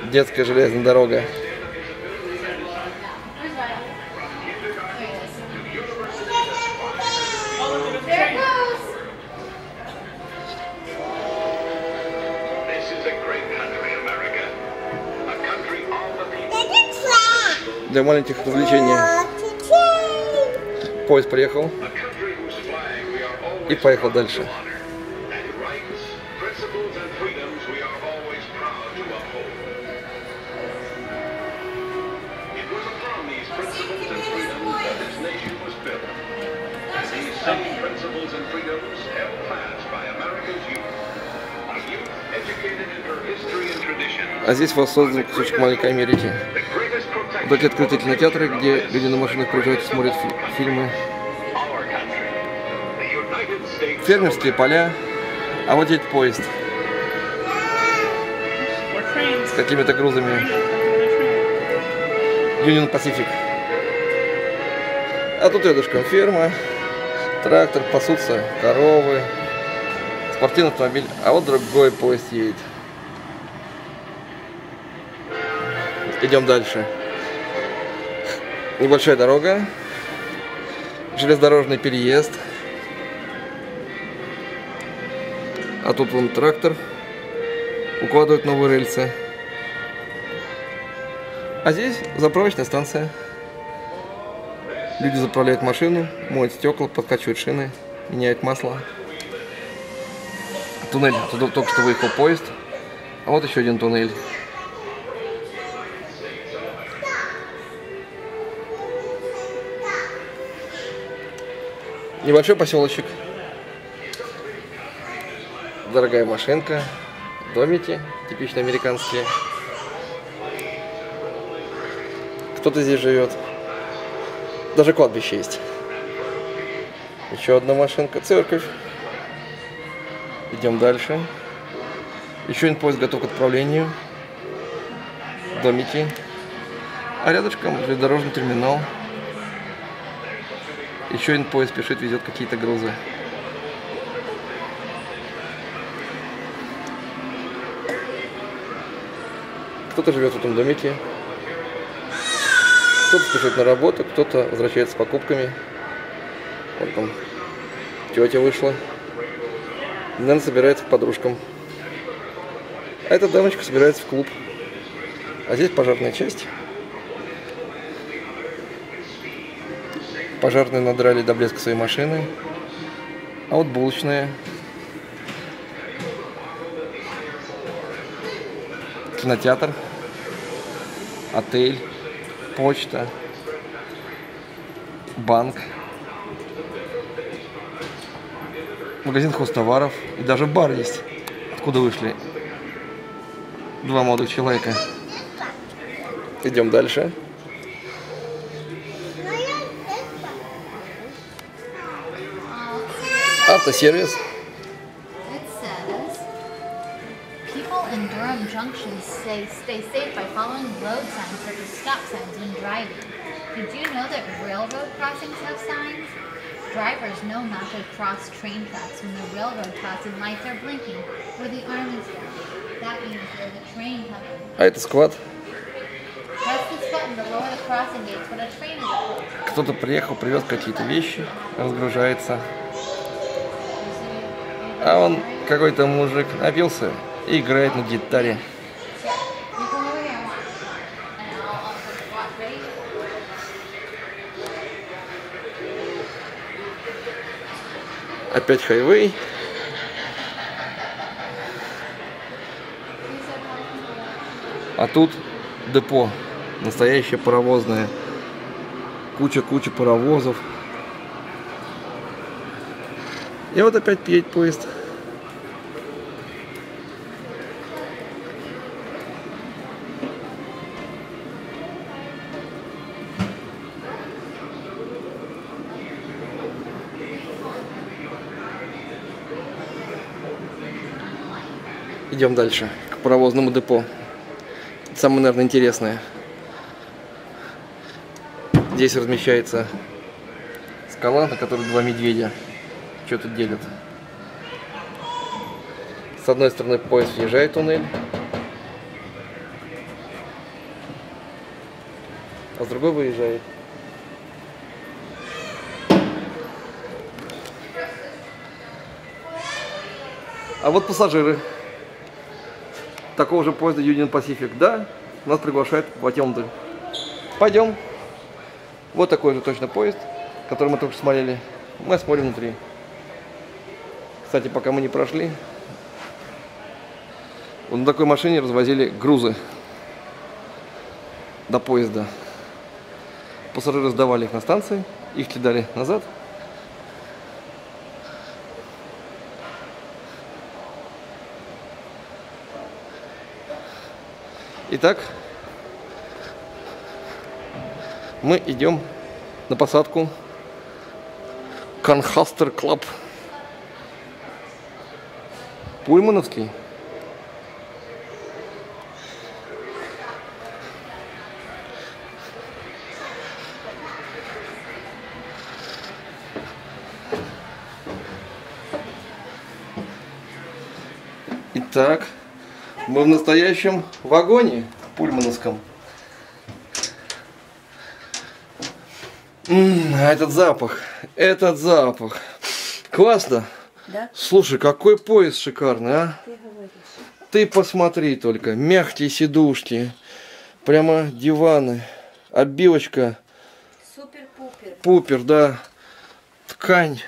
Детская железная дорога. Для маленьких развлечений. Поезд приехал и поехал дальше. А здесь воссоздан кусочек маленькой Америки. Вот эти открытые кинотеатры, где люди на машинах приезжают и смотрят фильмы. Фермерские поля. А вот едет поезд с какими-то грузами. Union Pacific. А тут рядышком ферма, трактор, пасутся коровы, спортивный автомобиль. А вот другой поезд едет. Идем дальше. Небольшая дорога, железнодорожный переезд. А тут вон трактор укладывает новые рельсы. А здесь заправочная станция. Люди заправляют машину, моют стекла, подкачивают шины, меняют масло. Туннель. Туда только что выехал поезд. А вот еще один туннель. Небольшой поселочек. Дорогая машинка. Домики типично американские. Кто-то здесь живет. Даже кладбище есть. Еще одна машинка. Церковь. Идем дальше. Еще один поезд готов к отправлению. Домики. А рядышком железнодорожный терминал. Еще один поезд спешит, везет какие-то грузы. Кто-то живет в этом домике. Кто-то спешит на работу, кто-то возвращается с покупками. Вот там тетя вышла. Наверное, собирается к подружкам. А эта дамочка собирается в клуб. А здесь пожарная часть. Пожарные надрали до блеска свои машины. А вот булочная. Кинотеатр. Отель. Почта. Банк. Магазин хозтоваров. И даже бар есть. Откуда вышли два молодых человека. Идем дальше. Автосервис. In Durham Junction stay safe by following road signs such as stop signs when driving. Did you know that railroad crossings have signs? Drivers know not to cross train tracks when the railroad crossing lights are blinking or the army's standing. That means there's a train coming. А это склад. Press this button to lower the crossing gates when a train is approaching. Кто-то приехал, привез какие-то вещи, разгружается. А он, какой-то мужик, напился и играет на гитаре. Опять хайвей. А тут депо. Настоящее паровозное. Куча паровозов. И вот опять едет поезд. Идем дальше, к паровозному депо. Самое, наверное, интересное. Здесь размещается скала, на которой два медведя что-то делят. С одной стороны поезд въезжает в туннель, а с другой выезжает. А вот пассажиры такого же поезда Union Pacific. Да, нас приглашают в Атьомдаль. Пойдем. Вот такой же точно поезд, который мы только что смотрели. Мы смотрим внутри. Кстати, пока мы не прошли, вот на такой машине развозили грузы до поезда. Пассажиры сдавали их на станции, их кидали назад. Итак, мы идем на посадку Канхастер Клаб. Пульмановский. Итак, мы в настоящем вагоне пульмановском. Этот запах. Классно. Да? Слушай, какой поезд шикарный, а? Ты говоришь. Ты посмотри только. Мягкие сидушки. Прямо диваны. Обивочка. Супер-пупер. Пупер, да. Ткань.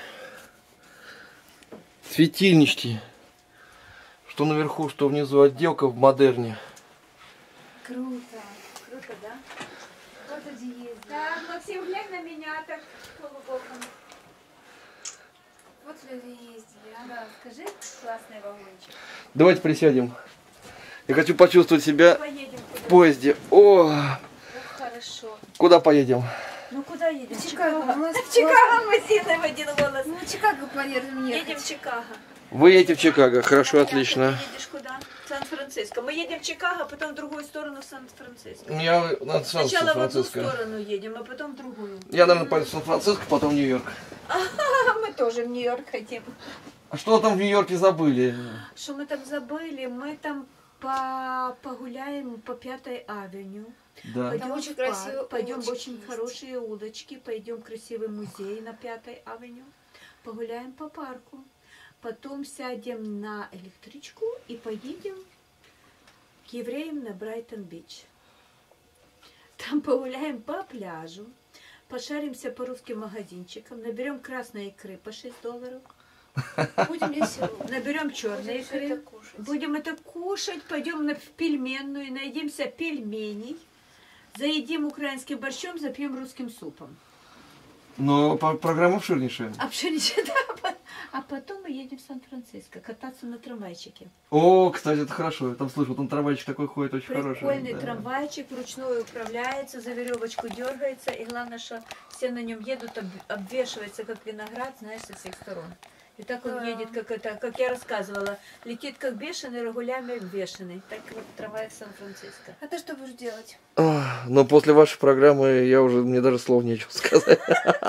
Светильнички. Что наверху, что внизу. Отделка в модерне. Круто. Круто, да? Вот где есть. Так, Максим, глянь на меня так полубоком. Вот люди ездили. Да, скажи, классный вагончик. Давайте присядем. Я хочу почувствовать себя Поедем в куда? поезде. О, Хорошо. куда поедем? Ну куда едем? В Чикаго. В Чикаго мы сидим в один голос. Ну, в Чикаго планируем ехать. Едем в Чикаго. Вы едете в Чикаго. Хорошо, Ты отлично. едешь куда? В Сан-Франциско. Мы едем в Чикаго, потом в другую сторону в Сан-Франциско. Я на Сначала в одну Сан-Франциско. сторону едем, а потом в другую. Я, наверное, пойду в Сан-Франциско, потом в Нью-Йорк. А мы тоже в Нью-Йорк хотим. А что там в Нью-Йорке забыли? Что мы там забыли? Мы там погуляем по 5-й авеню. Да. Пойдем очень в парк, красивые пойдем в улочки очень есть. хорошие улочки, пойдем в красивый музей на 5-й авеню, погуляем по парку, потом сядем на электричку и поедем к евреям на Брайтон-Бич. Там погуляем по пляжу, пошаримся по русским магазинчикам, наберем красной икры по $6, Будем весело. наберем черной Будем всё икры, это кушать. будем это кушать, пойдем в пельменную, найдемся пельменей, заедим украинским борщом, запьем русским супом. Но программа обширнейшая. А пшеничная, да, а потом мы едем в Сан-Франциско кататься на трамвайчике. О, кстати, это хорошо. Я там слышу, там трамвайчик такой ходит, очень хороший. Прикольный Да. трамвайчик, вручную управляется, за веревочку дергается, и главное, что все на нем едут, обвешивается как виноград, знаешь, со всех сторон. И так он едет, как я рассказывала, летит как бешеный, рогулями обвешенный. Так вот трамвай в Сан-Франциско. А ты что будешь делать? Но после вашей программы мне даже слов нечего сказать.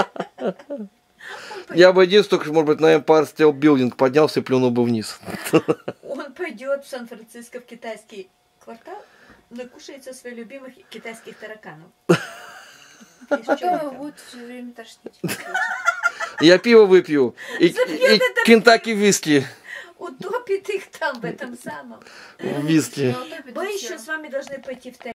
Я бы единственное, только, может быть, на Empire State Building поднялся и плюнул бы вниз. Он пойдет в Сан-Франциско в китайский квартал, накушается своих любимых китайских тараканов. Потом его будет все время тошнить. Я пиво выпью и Кентаки виски. Утопит их там, в этом самом. Виски. Но утопит Мы всё. еще с вами должны пойти в